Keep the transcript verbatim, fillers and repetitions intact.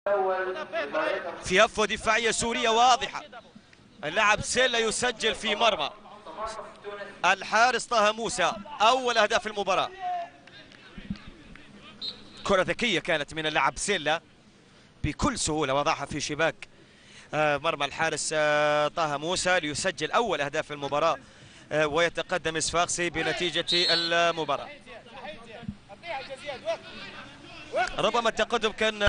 ثياب دفاعية سورية واضحة. اللاعب سيلا يسجل في مرمى الحارس طه موسى أول أهداف المباراة. كرة ذكية كانت من اللاعب سيلا بكل سهولة وضعها في شباك مرمى الحارس طه موسى ليسجل أول أهداف المباراة ويتقدم صفاقسي بنتيجة المباراة. ربما التقدم كان